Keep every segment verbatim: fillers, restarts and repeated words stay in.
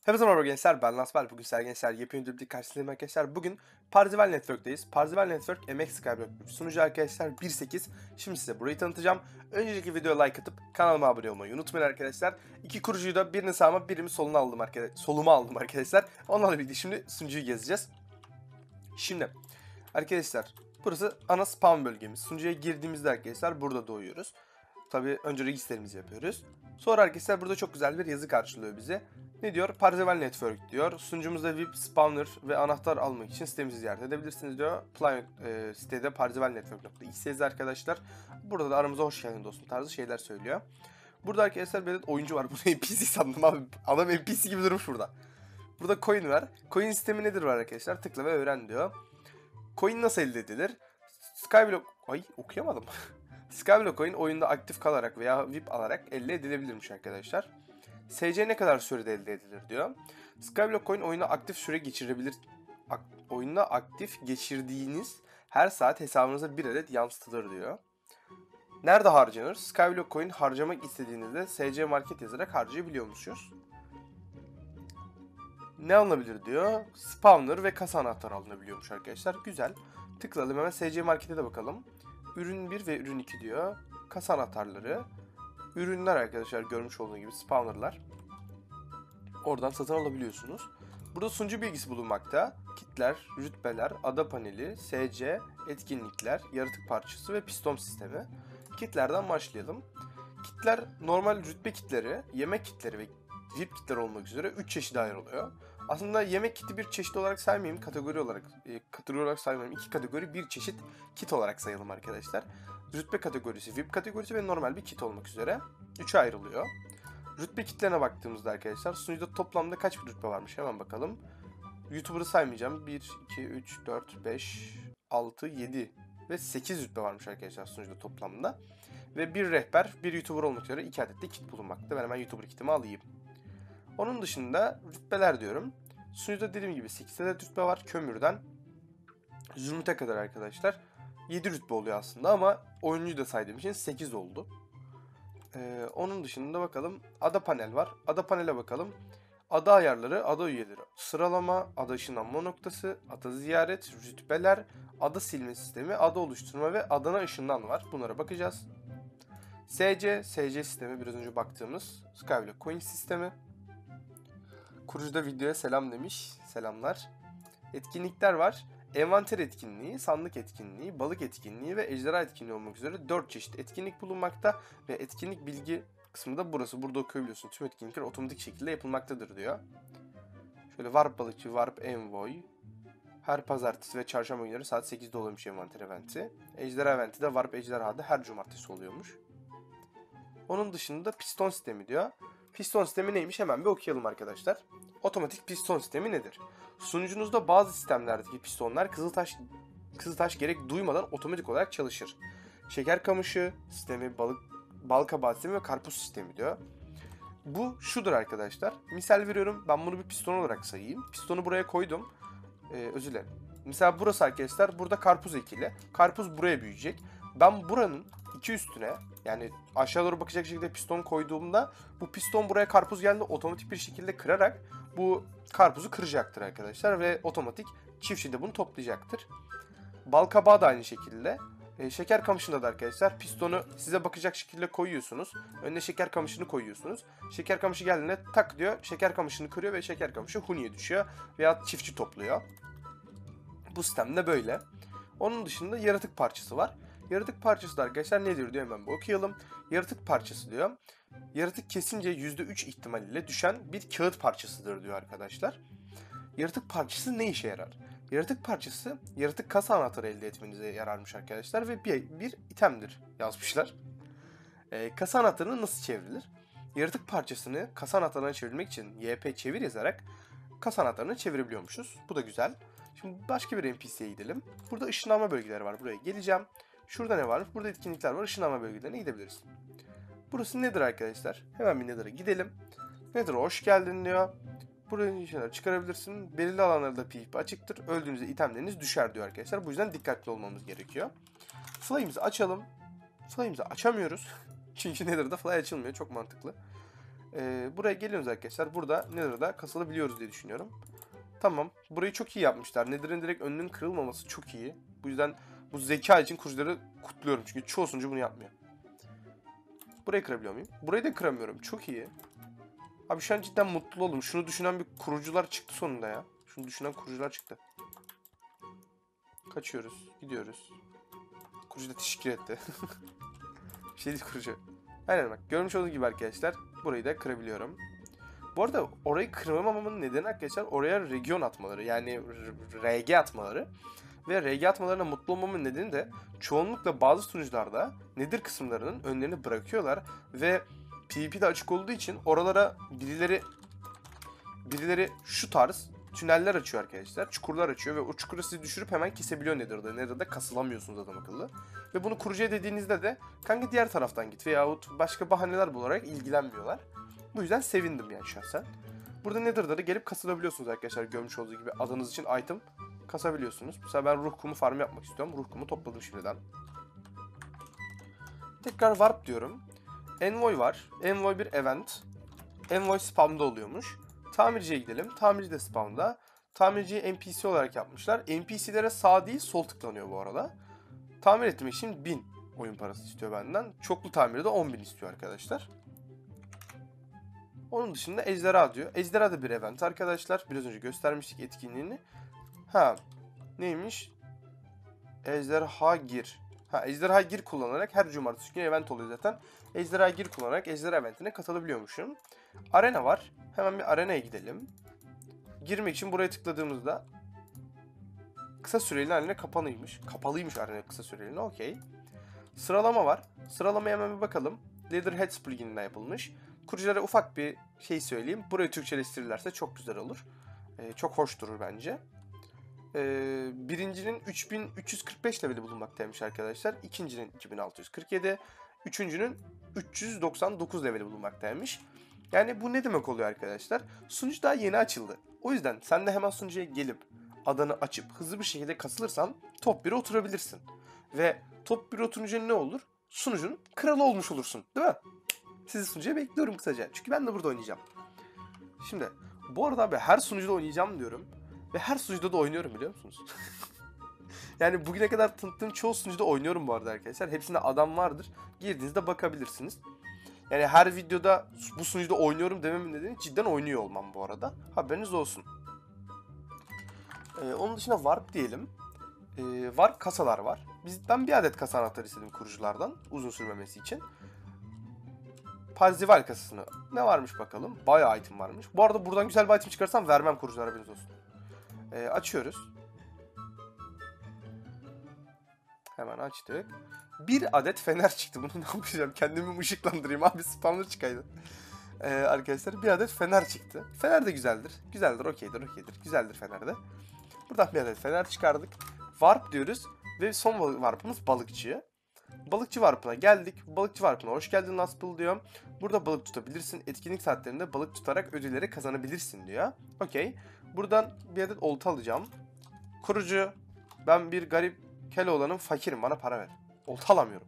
Hepinize merhaba gençler, ben Nasbel. Bugün sizler gençler yepyeni bir karşınızdayım arkadaşlar. Bugün Parzival Network'teyiz. Parzival Network M X Skyblock sunucu arkadaşlar bir nokta sekiz. Şimdi size burayı tanıtacağım. Önceki videoya like atıp kanalıma abone olmayı unutmayın arkadaşlar. İki kurucuyu da birini sağıma birimi soluna aldım arkadaşlar. Soluma aldım arkadaşlar. Onlarla birlikte şimdi sunucuyu gezeceğiz. Şimdi arkadaşlar burası ana spawn bölgemiz. Sunucuya girdiğimizde arkadaşlar burada doğuyoruz. Tabii önce registerimizi yapıyoruz. Sonra arkadaşlar burada çok güzel bir yazı karşılıyor bize. Ne diyor? Parzival Network diyor. Sunucumuzda V I P, spawner ve anahtar almak için sitemizi ziyaret edebilirsiniz diyor. Play, e, sitede parzivalnetwork nokta xyz arkadaşlar. Burada da aramıza hoş geldin dostum tarzı şeyler söylüyor. Burada arkadaşlar bir adet oyuncu var. Bunu N P C sandım abi. Adam N P C gibi durmuş burada. Burada coin var. Coin sistemi nedir var arkadaşlar? Tıkla ve öğren diyor. Coin nasıl elde edilir? Skyblock... Ay okuyamadım. Skyblock coin oyunda aktif kalarak veya V I P alarak elde edilebilirmiş arkadaşlar. S C ne kadar sürede elde edilir diyor. Skyblock coin oyuna aktif süre geçirebilir. Ak oyunda aktif geçirdiğiniz her saat hesabınıza bir adet yansıtılır diyor. Nerede harcanır? Skyblock coin harcamak istediğinizde S C market yazarak harcayabiliyormuşuz. Ne alınabilir diyor. Spawner ve kasa anahtarı alınabiliyormuş arkadaşlar. Güzel. Tıklayalım hemen S C markete de bakalım. Ürün bir ve ürün iki diyor. Kasa anahtarları. Ürünler arkadaşlar görmüş olduğunuz gibi spawnerlar. Oradan satın alabiliyorsunuz. Burada sunucu bilgisi bulunmakta. Kitler, rütbeler, ada paneli, S C, etkinlikler, yaratık parçası ve piston sistemi. Kitlerden başlayalım. Kitler normal rütbe kitleri, yemek kitleri ve V I P kitler olmak üzere üç çeşide ayrılıyor. Aslında yemek kiti bir çeşit olarak saymayayım, kategori olarak e, kategori olarak saymayayım. İki kategori bir çeşit kit olarak sayalım arkadaşlar. Rütbe kategorisi, V I P kategorisi ve normal bir kit olmak üzere üçe ayrılıyor. Rütbe kitlerine baktığımızda arkadaşlar sunucuda toplamda kaç bir rütbe varmış hemen bakalım. YouTuber'ı saymayacağım. bir, iki, üç, dört, beş, altı, yedi ve sekiz rütbe varmış arkadaşlar sunucuda toplamda. Ve bir rehber, bir YouTuber olmak üzere iki adet de kit bulunmakta. Ben hemen YouTuber kitimi alayım. Onun dışında rütbeler diyorum. Sunucuda dediğim gibi sekiz adet rütbe var. Kömürden zümrüte kadar arkadaşlar. yedi rütbe oluyor aslında ama oyuncuyu da saydığım için sekiz oldu. Ee, onun dışında bakalım ada panel var. Ada panele bakalım. Ada ayarları, ada üyeleri, sıralama, ada ışınlanma noktası, ada ziyaret, rütbeler, ada silme sistemi, ada oluşturma ve adana ışından var. Bunlara bakacağız. S C, S C sistemi biraz önce baktığımız Skyblock coin sistemi. Kurucu da videoya selam demiş. Selamlar. Etkinlikler var. Envanter etkinliği, sandık etkinliği, balık etkinliği ve ejderha etkinliği olmak üzere dört çeşit etkinlik bulunmakta ve etkinlik bilgi kısmı da burası. Burada okuyabiliyorsun. Tüm etkinlikler otomatik şekilde yapılmaktadır diyor. Şöyle Warp balıkçı, Warp envoy. Her pazartesi ve çarşamba günleri saat sekizde oluyormuş envanter eventi. Ejderha eventi de Warp ejderhada her cumartesi oluyormuş. Onun dışında piston sistemi diyor. Piston sistemi neymiş hemen bir okuyalım arkadaşlar. Otomatik piston sistemi nedir? Sunucunuzda bazı sistemlerdeki pistonlar Kızıltaş Kızıltaş gerek duymadan otomatik olarak çalışır. Şeker kamışı sistemi, balık bal kabağı sistemi ve karpuz sistemi diyor. Bu şudur arkadaşlar. Misal veriyorum, ben bunu bir piston olarak sayayım. Pistonu buraya koydum. Ee, özür dilerim. Mesela burası arkadaşlar, burada karpuz ekili. Karpuz buraya büyüyecek. Ben buranın iki üstüne, yani aşağı doğru bakacak şekilde piston koyduğumda bu piston buraya karpuz geldiğinde otomatik bir şekilde kırarak bu karpuzu kıracaktır arkadaşlar ve otomatik çiftçi de bunu toplayacaktır. Bal kabağı da aynı şekilde. E, şeker kamışında da arkadaşlar pistonu size bakacak şekilde koyuyorsunuz. Önüne şeker kamışını koyuyorsunuz. Şeker kamışı geldiğinde tak diyor. Şeker kamışını kırıyor ve şeker kamışı huniye düşüyor. Veya çiftçi topluyor. Bu sistem de böyle. Onun dışında yaratık parçası var. Yaratık parçası da arkadaşlar nedir diyor, hemen bir okuyalım. Yaratık parçası diyor. Yaratık kesince yüzde üç ihtimaliyle düşen bir kağıt parçasıdır diyor arkadaşlar. Yaratık parçası ne işe yarar? Yaratık parçası yaratık kasa anahtarı elde etmenize yararmış arkadaşlar ve bir, bir itemdir yazmışlar. E, kasa anahtarını nasıl çevrilir? Yaratık parçasını kasa anahtarına çevirmek için Y P çevir yazarak kasa anahtarını çevirebiliyormuşuz. Bu da güzel. Şimdi başka bir N P C'ye gidelim. Burada ışınlanma bölgeleri var. Buraya geleceğim. Şurada ne var? Burada etkinlikler var. Işınlanma bölgelerine gidebiliriz. Burası nedir arkadaşlar? Hemen bir Nether'a gidelim. Nether'a hoş geldin diyor. Buraya şeyler çıkarabilirsin. Belirli alanlarda PvP açıktır. Öldüğünüzde itemleriniz düşer diyor arkadaşlar. Bu yüzden dikkatli olmamız gerekiyor. Fly'imizi açalım. Fly'imizi açamıyoruz. Çünkü Nether'da Fly açılmıyor. Çok mantıklı. Ee, buraya geliyoruz arkadaşlar. Burada Nether'da kasılabiliyoruz diye düşünüyorum. Tamam. Burayı çok iyi yapmışlar. Nether'ın direkt önünün kırılmaması çok iyi. Bu yüzden bu zeka için kurucuları kutluyorum. Çünkü çoğu sunucu bunu yapmıyor. Burayı kırabiliyor muyum? Burayı da kıramıyorum. Çok iyi. Abi şu an cidden mutlu oldum. Şunu düşünen bir kurucular çıktı sonunda ya. Şunu düşünen kurucular çıktı. Kaçıyoruz. Gidiyoruz. Kurucu da teşekkür etti. Bir şey değil kurucu. Aynen bak. Görmüş olduğunuz gibi arkadaşlar. Burayı da kırabiliyorum. Bu arada orayı kırmamamın nedeni arkadaşlar oraya region atmaları. Yani R G atmaları. Ve R G atmalarına mutlu olmamın nedeni de çoğunlukla bazı sunucularda Nether kısımlarının önlerini bırakıyorlar. Ve PvP'de açık olduğu için oralara birileri birileri şu tarz tüneller açıyor arkadaşlar. Çukurlar açıyor ve o çukuru sizi düşürüp hemen kesebiliyor Nether'da. Nether'da kasılamıyorsunuz adam akıllı. Ve bunu kurucuya dediğinizde de kanka diğer taraftan git veyahut başka bahaneler bularak ilgilenmiyorlar. Bu yüzden sevindim yani şahsen. Burada Nether'da da gelip kasılabiliyorsunuz arkadaşlar. Görmüş olduğu gibi adanız için item kasabiliyorsunuz. Mesela ben ruh kumu farm yapmak istiyorum. Ruh kumu topladım şimdiden. Tekrar warp diyorum. Envoy var. Envoy bir event. Envoy spawn'da oluyormuş. Tamirciye gidelim. Tamirci de spawn'da. Tamirciyi N P C olarak yapmışlar. N P C'lere sağ değil sol tıklanıyor bu arada. Tamir etmek için bin oyun parası istiyor benden. Çoklu tamiri de on bin istiyor arkadaşlar. Onun dışında ejderha diyor. Ejderha da bir event arkadaşlar. Biraz önce göstermiştik etkinliğini. Ha neymiş? Ejderha gir. Ha ejderha gir kullanarak her cumartesi günü event oluyor zaten. Ejderha gir kullanarak ejderha eventine katılabiliyormuşum. Arena var. Hemen bir arenaya gidelim. Girmek için buraya tıkladığımızda kısa süreli haline kapanıymış. Kapalıymış arena kısa süreliğine. Okey. Sıralama var. Sıralamaya hemen bir bakalım. Leatherheads plugin'den yapılmış. Kuruculara ufak bir şey söyleyeyim. Burayı Türkçeleştirirlerse çok güzel olur. Ee, çok hoş durur bence. Ee, birincinin üç bin üç yüz kırk beş leveli bulunmaktaymış arkadaşlar. İkincinin iki bin altı yüz kırk yedi. Üçüncünün üç yüz doksan dokuz leveli bulunmaktaymış. Yani bu ne demek oluyor arkadaşlar? Sunucu daha yeni açıldı. O yüzden sen de hemen sunucuya gelip adanı açıp hızlı bir şekilde kasılırsan top bire oturabilirsin. Ve top bire oturunca ne olur? Sunucunun kralı olmuş olursun. Değil mi? Sizi sunucuya bekliyorum kısaca. Çünkü ben de burada oynayacağım. Şimdi bu arada abi her sunucuda oynayacağım diyorum. Ve her sunucuda da oynuyorum biliyor musunuz? Yani bugüne kadar tanıttığım çoğu sunucuda oynuyorum bu arada arkadaşlar. Hepsinde adam vardır. Girdiğinizde bakabilirsiniz. Yani her videoda bu sunucuda oynuyorum dememin nedeni cidden oynuyor olmam bu arada. Haberiniz olsun. Ee, onun dışında warp diyelim. Ee, warp kasalar var. Biz, ben bir adet kasa anahtarı istedim kuruculardan uzun sürmemesi için. Parzival kasasını. Ne varmış bakalım. Bayağı item varmış. Bu arada buradan güzel bir item çıkarsam vermem kuruculara haberiniz olsun. Ee, açıyoruz. Hemen açtık. Bir adet fener çıktı. Bunu ne yapacağım? Kendimi ışıklandırayım abi. Spawner çıkaydı. Ee, arkadaşlar bir adet fener çıktı. Fener de güzeldir. Güzeldir, okeydir, okeydir. Güzeldir fener de. Buradan bir adet fener çıkardık. Warp diyoruz. Ve son warp'ımız balıkçı. Balıkçı warp'ına geldik. Balıkçı warp'ına hoş geldin Laspıl diyor. Burada balık tutabilirsin. Etkinlik saatlerinde balık tutarak ödülleri kazanabilirsin diyor. Okey. Buradan bir adet olta alacağım. Kurucu. Ben bir garip Keloğlan'ın fakirim. Bana para ver. Olta alamıyorum.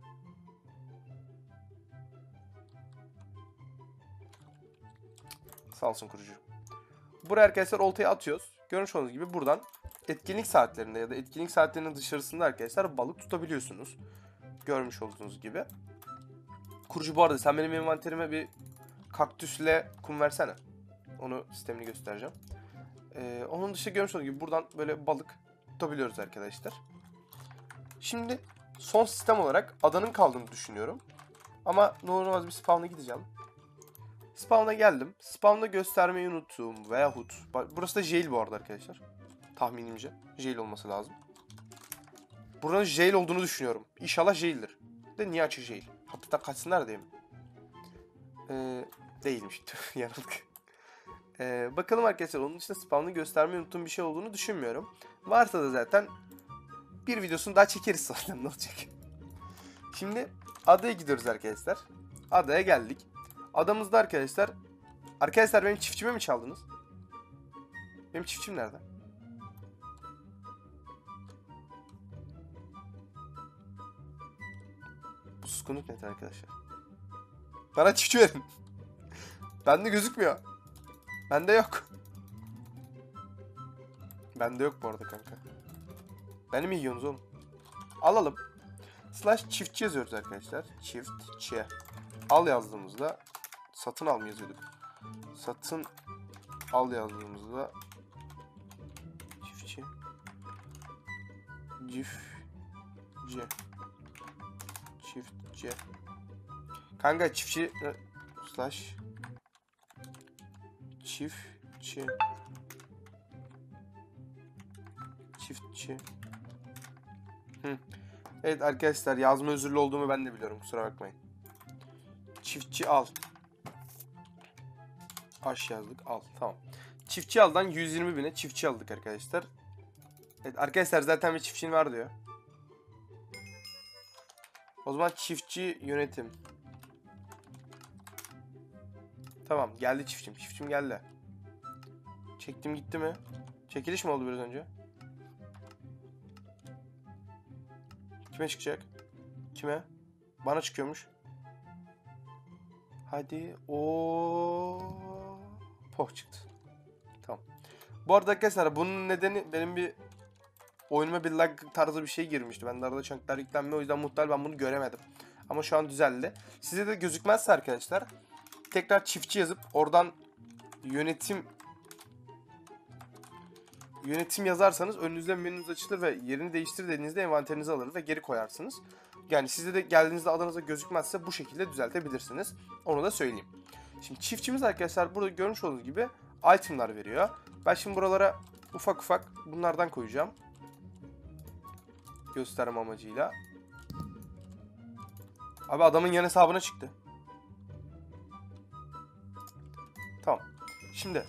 Sağ olsun kurucu. Buraya arkadaşlar oltayı atıyoruz. Görmüş olduğunuz gibi buradan etkinlik saatlerinde ya da etkinlik saatlerinin dışarısında arkadaşlar balık tutabiliyorsunuz. Görmüş olduğunuz gibi. Kurucu bu arada sen benim envanterime bir kaktüsle kum versene. Onu sistemini göstereceğim. Ee, onun dışında görmüş olduğunuz gibi buradan böyle balık tutabiliyoruz arkadaşlar. Şimdi son sistem olarak adanın kaldığını düşünüyorum. Ama normal bir spawn'a gideceğim. Spawn'a geldim. Spawn'da göstermeyi unuttum veyahut. Burası da jail bu arada arkadaşlar. Tahminimce. Jail olması lazım. Buranın jail olduğunu düşünüyorum. İnşallah jail'dir. De niye açık jail? Hatta kaçsınlar diye mi? Ee, değilmiş. Yanıldık. Ee, bakalım arkadaşlar. Onun dışında spawn'ı göstermeyi unuttuğum bir şey olduğunu düşünmüyorum. Varsa da zaten bir videosunu daha çekeriz zaten. Ne olacak? Şimdi adaya gidiyoruz arkadaşlar. Adaya geldik. Adamızda arkadaşlar. Arkadaşlar benim çiftçime mi çaldınız? Benim çiftçim nerede? Bu suskunluk nedir arkadaşlar? Bana çiftçi verin. Bende gözükmüyor. Bende yok. Bende yok bu arada kanka. Beni mi yiyorsunuz oğlum? Alalım. Slash çiftçi yazıyoruz arkadaşlar. Çiftçi. Al yazdığımızda satın al mı yazıyorduk? Satın al yazdığımızda çiftçi. Çiftçi. Çiftçi. Kanka çiftçi slash çiftçi. Çiftçi. Hı. Evet arkadaşlar, yazma özürlü olduğumu ben de biliyorum, kusura bakmayın. Çiftçi al. Aş yazdık, al, tamam. Çiftçi aldan yüz yirmi bine çiftçi aldık arkadaşlar. Evet arkadaşlar, zaten bir çiftçin var diyor. O zaman çiftçi yönetim. Tamam, geldi çiftçim. Çiftçim geldi. Çektim gitti mi? Çekiliş mi oldu biraz önce? Kime çıkacak? Kime? Bana çıkıyormuş. Hadi. O poh çıktı. Tamam. Bu arada arkadaşlar, bunun nedeni benim bir oyunuma bir lag tarzı bir şey girmişti. Ben de arada çanklar yüklenme, o yüzden muhtemelen ben bunu göremedim. Ama şu an düzeldi. Size de gözükmezse arkadaşlar, tekrar çiftçi yazıp oradan yönetim yönetim yazarsanız önünüzde menünüz açılır ve yerini değiştir dediğinizde envanterinizi alır ve geri koyarsınız. Yani size de geldiğinizde adınıza gözükmezse bu şekilde düzeltebilirsiniz. Onu da söyleyeyim. Şimdi çiftçimiz arkadaşlar burada görmüş olduğunuz gibi itemlar veriyor. Ben şimdi buralara ufak ufak bunlardan koyacağım. Gösterme amacıyla. Abi adamın yan hesabına çıktı. Tamam. Şimdi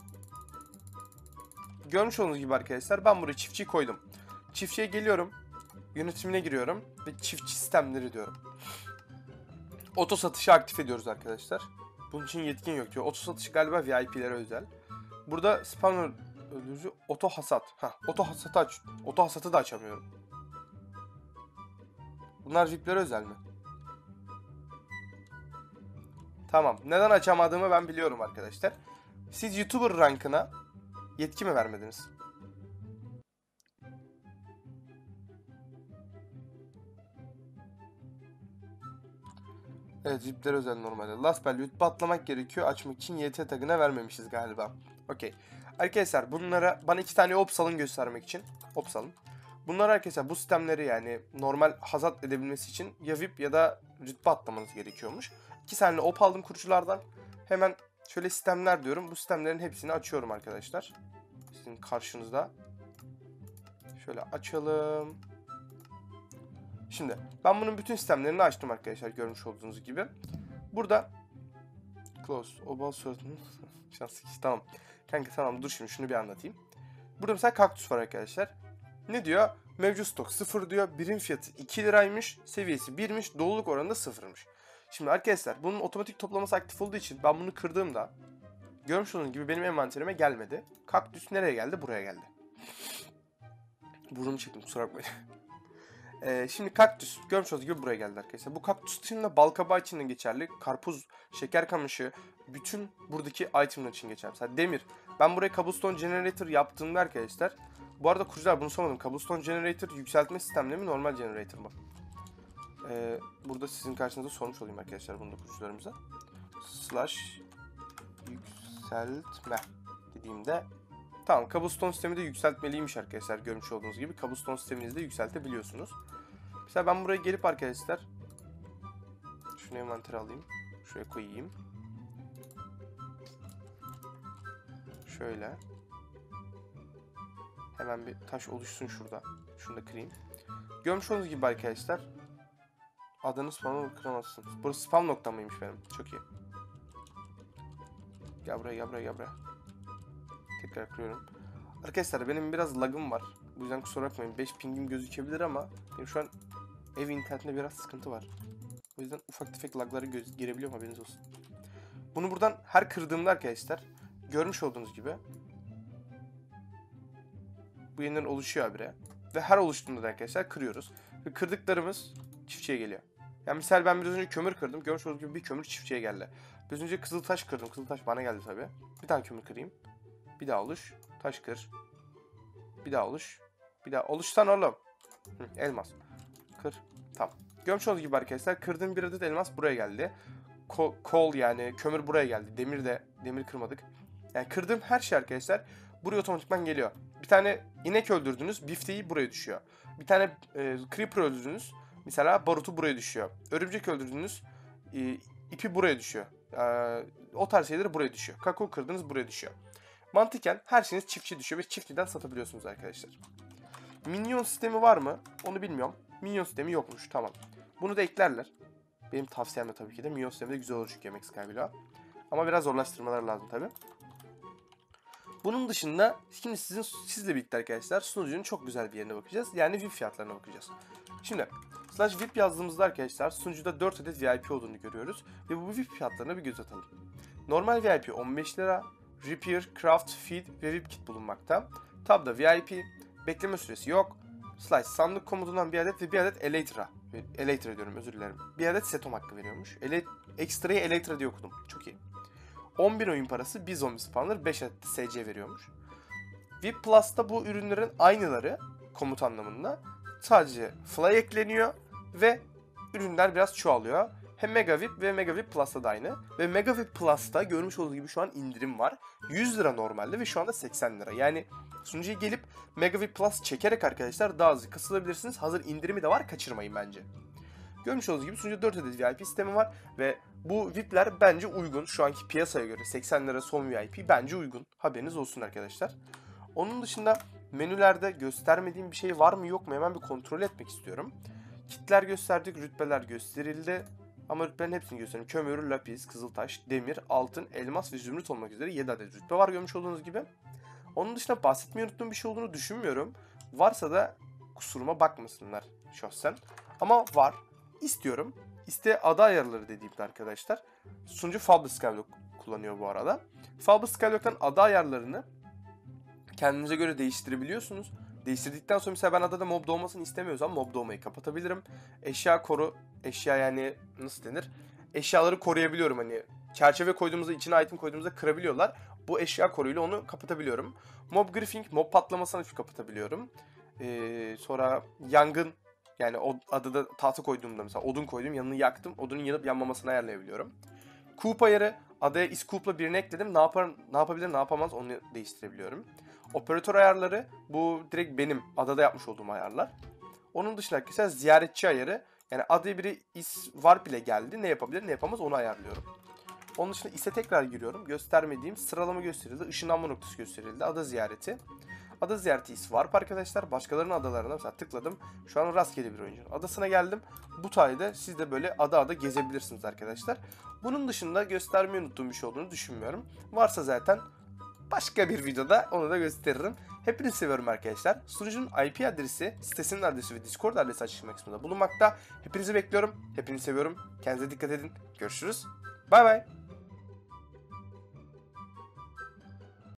görmüş olduğunuz gibi arkadaşlar, ben buraya çiftçiyi koydum. Çiftçiye geliyorum. Yönetimine giriyorum ve çiftçi sistemleri diyorum. Oto satışı aktif ediyoruz arkadaşlar. Bunun için yetkin yok diyor. Oto satışı galiba V I P'lere özel. Burada spawner öldürücü oto hasat. Ha, oto hasatı aç. Oto hasatı da açamıyorum. Bunlar V I P'lere özel mi? Tamam. Neden açamadığımı ben biliyorum arkadaşlar. Siz YouTuber rankına yetki mi vermediniz? Evet, V I P'lere özel normalde. Last Bell rütbe atlamak gerekiyor. Açmak için Y T tagına vermemişiz galiba. Okey. Arkadaşlar bunlara bana iki tane ops alın göstermek için. Ops alın. Bunlar arkadaşlar bu sistemleri, yani normal hazat edebilmesi için ya V I P ya da rütbe atlamanız gerekiyormuş. İki tane op aldım kuruculardan. Hemen şöyle sistemler diyorum. Bu sistemlerin hepsini açıyorum arkadaşlar. Sizin karşınızda. Şöyle açalım. Şimdi ben bunun bütün sistemlerini açtım arkadaşlar, görmüş olduğunuz gibi. Burada close obal sorun tamam. Kanka tamam, dur şimdi şunu bir anlatayım. Burada mesela kaktüs var arkadaşlar. Ne diyor? Mevcut stok sıfır diyor. Birim fiyatı iki liraymış. Seviyesi birmiş. Doluluk oranı da sıfırmış. Şimdi arkadaşlar bunun otomatik toplaması aktif olduğu için ben bunu kırdığımda görmüş olduğunuz gibi benim envanterime gelmedi. Kaktüs nereye geldi? Buraya geldi. Burnumu çektim, kusura bakmayın. Ee, şimdi kaktüs görmüş olduğunuz gibi buraya geldi arkadaşlar. Bu kaktüs için de bal kabağı için de geçerli. Karpuz, şeker kamışı, bütün buradaki itemler için geçerli. Mesela demir. Ben buraya cobblestone generator yaptığımda arkadaşlar. Bu arada kurucular bunu sormadım. Cobblestone generator yükseltme sistemleri mi, normal generator mı? Ee, burada sizin karşınızda sormuş olayım arkadaşlar bunu da kurucularımıza. Slash yükseltme dediğimde tamam, cobblestone sistemi de yükseltmeliymiş arkadaşlar, görmüş olduğunuz gibi. Cobblestone sisteminizi de yükseltebiliyorsunuz. Mesela ben buraya gelip arkadaşlar şunu envantere alayım. Şuraya koyayım. Şöyle. Hemen bir taş oluşsun şurada. Şunu da kırayım. Görmüş olduğunuz gibi arkadaşlar. Adını spam'a kıramazsın. Burası spam noktam mıymış benim? Çok iyi. Gel buraya, gel buraya, gel buraya. Tekrar kırıyorum. Arkadaşlar benim biraz lagım var. Bu yüzden kusura bakmayın. beş pingim gözükebilir ama benim şu an ev internetinde biraz sıkıntı var. O yüzden ufak tefek lagları göz girebiliyorum, haberiniz olsun. Bunu buradan her kırdığımda arkadaşlar görmüş olduğunuz gibi bu yeniden oluşuyor habire. Ve her oluştuğunda da arkadaşlar kırıyoruz. Ve kırdıklarımız çiftçiye geliyor. Yani misal ben biraz önce kömür kırdım. Görmüş olduğunuz gibi bir kömür çiftçiye geldi. Biraz önce kızıl taş kırdım. Kızıl taş bana geldi tabi. Bir tane kömür kırayım. Bir daha oluş. Taş kır. Bir daha oluş. Bir daha oluştan oğlum. Hı, elmas. Kır. Tamam. Görmüş olduğunuz gibi arkadaşlar kırdığım bir adet elmas buraya geldi. Ko kol yani kömür buraya geldi. Demir de demir kırmadık. Yani kırdığım her şey arkadaşlar buraya otomatikman geliyor. Bir tane inek öldürdünüz, bifteği buraya düşüyor. Bir tane e, creeper öldürdünüz, mesela barutu buraya düşüyor. Örümcek öldürdünüz, e, ipi buraya düşüyor. E, o tarz şeyleri buraya düşüyor. Kakao kırdınız buraya düşüyor. Mantıken her şeyiniz çiftçi düşüyor ve çiftçiden satabiliyorsunuz arkadaşlar. Minyon sistemi var mı? Onu bilmiyorum. Minyon sistemi yokmuş. Tamam. Bunu da eklerler. Benim tavsiyem de tabii ki de. Minyon sistemi de güzel olur çünkü yemek Skyblock'a. Ama biraz zorlaştırmalar lazım tabii. Bunun dışında şimdi sizin sizle birlikte arkadaşlar sunucunun çok güzel bir yerine bakacağız. Yani V I P fiyatlarına bakacağız. Şimdi slash V I P yazdığımızda arkadaşlar sunucuda dört adet V I P olduğunu görüyoruz. Ve bu V I P fiyatlarına bir göz atalım. Normal V I P on beş lira. Repair, Craft, Feed ve V I P Kit bulunmakta. Tab'da V I P, bekleme süresi yok. Slash sandık komutundan bir adet ve bir adet Elytra. Elytra diyorum, özür dilerim. Bir adet setom hakkı veriyormuş. Ele Ekstrayı Elytra diye okudum. Çok iyi. on bir oyun parası, bir zombi spawner, beş adet S C veriyormuş. V I P Plus'ta bu ürünlerin aynıları komut anlamında. Sadece fly ekleniyor ve ürünler biraz çoğalıyor. Hem Mega V I P ve Mega V I P Plus'ta da aynı. Ve Mega V I P Plus'ta görmüş olduğunuz gibi şu an indirim var. yüz lira normalde ve şu anda seksen lira. Yani sunucuya gelip Mega V I P Plus çekerek arkadaşlar daha hızlı kasılabilirsiniz. Hazır indirimi de var, kaçırmayın bence. Görmüş olduğunuz gibi sunucuda dört adet V I P sistemi var ve bu V I P'ler bence uygun. Şu anki piyasaya göre seksen lira son V I P bence uygun. Haberiniz olsun arkadaşlar. Onun dışında menülerde göstermediğim bir şey var mı yok mu hemen bir kontrol etmek istiyorum. Kitler gösterdik, rütbeler gösterildi. Ama rütbelerin hepsini göstereyim. Kömür, lapis, kızıltaş, demir, altın, elmas ve zümrüt olmak üzere yedi adet rütbe var görmüş olduğunuz gibi. Onun dışında bahsetmeyi unuttuğum bir şey olduğunu düşünmüyorum. Varsa da kusuruma bakmasınlar şahsen. Ama var. İstiyorum. İste ada ayarları dediğimde arkadaşlar. Sunucu Fabulous Skyblock kullanıyor bu arada. Fabulous Skyblock'tan ada ayarlarını kendinize göre değiştirebiliyorsunuz. Değiştirdikten sonra mesela ben adada mob doğmasını istemiyorsam mob doğmayı kapatabilirim. Eşya koru, eşya yani nasıl denir? Eşyaları koruyabiliyorum hani. Çerçeve koyduğumuzda, içine item koyduğumuzda kırabiliyorlar. Bu eşya koruyla onu kapatabiliyorum. Mob griefing, mob patlamasını kapatabiliyorum. Ee, sonra yangın, yani o adada tahta koyduğumda mesela odun koydum, yanını yaktım. Odunun yanıp yanmamasını ayarlayabiliyorum. Coop ayarı, adaya iscoop'la birini ekledim. Ne yapar, ne yapabilir, ne yapamaz onu değiştirebiliyorum. Operatör ayarları, bu direkt benim adada yapmış olduğum ayarlar. Onun dışında arkadaşlar ziyaretçi ayarı, yani adaya biri is warp ile geldi, ne yapabilir ne yapamaz onu ayarlıyorum. Onun dışında ise tekrar giriyorum. Göstermediğim sıralama gösterildi, ışınlanma noktası gösterildi, ada ziyareti. Ada ziyareti is warp arkadaşlar. Başkalarının adalarına mesela tıkladım. Şu an rastgele bir oyuncunun adasına geldim. Bu sayede siz de böyle ada ada gezebilirsiniz arkadaşlar. Bunun dışında göstermeyi unuttuğum bir şey olduğunu düşünmüyorum. Varsa zaten başka bir videoda onu da gösteririm. Hepinizi seviyorum arkadaşlar. Sunucunun I P adresi, sitesinin adresi ve Discord adresi açıklama kısmında bulunmakta. Hepinizi bekliyorum. Hepinizi seviyorum. Kendinize dikkat edin. Görüşürüz. Bay bay.